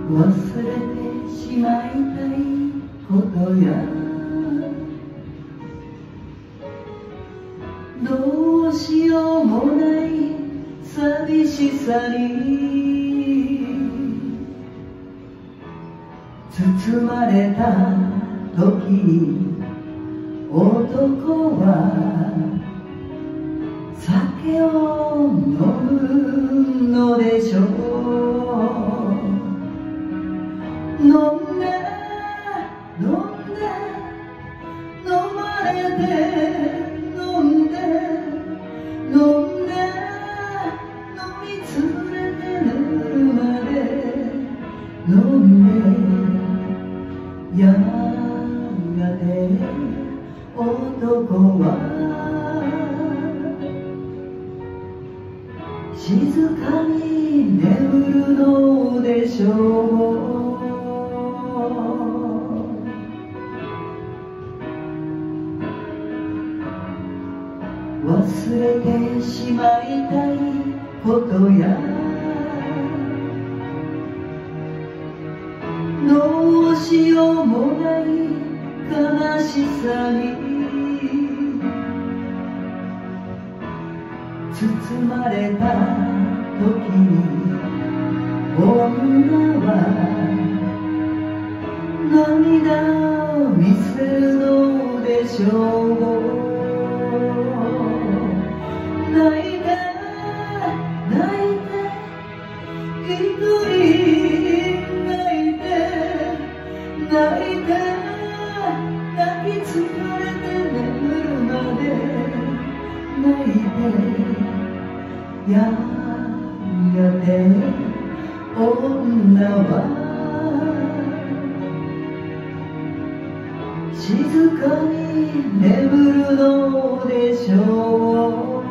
忘れてしまいたいことやどうしようもない寂しさに包まれた時に男は酒を飲むのでしょう。飲んで飲んで飲まれて飲んで飲んで飲みつぶれて寝るまで飲んでやがて男は静かに眠るのでしょう。忘れてしまいたいことやどうしようもない悲しさに包まれた時に女は涙を見せるのでしょう。泣いて泣いて一人泣いて泣いて泣き疲れて眠るまで泣いてやがて女は静かに眠るのでしょう。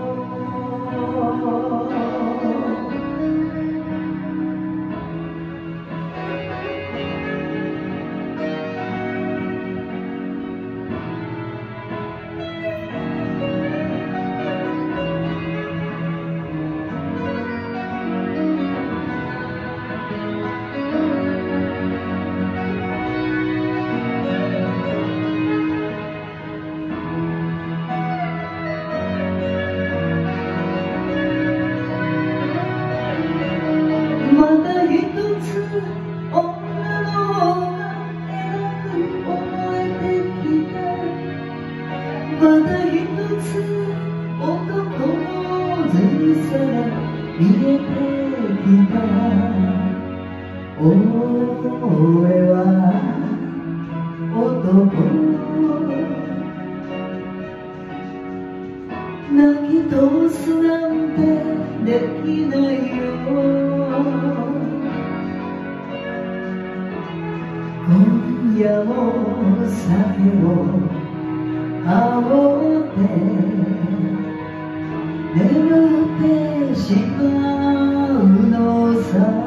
また一つ女の方が偉く思えてきた。また一つ男のずるさが見えてきた。俺は男泣き通すなんてできないよ。今夜も酒をあおって眠ってしまうのさ。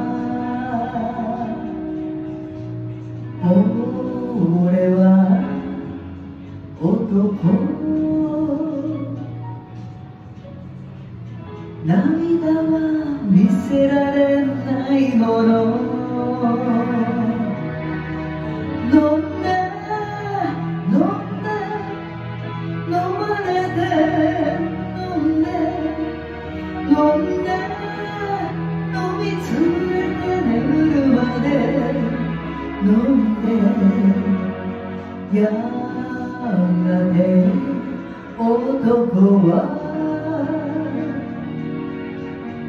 俺は男涙は見せられないもの。飲んで飲んで飲まれて飲んで飲んで飲みつぶれて眠るまで飲んでやがて男は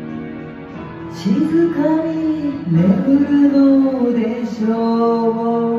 静かに眠るのでしょう。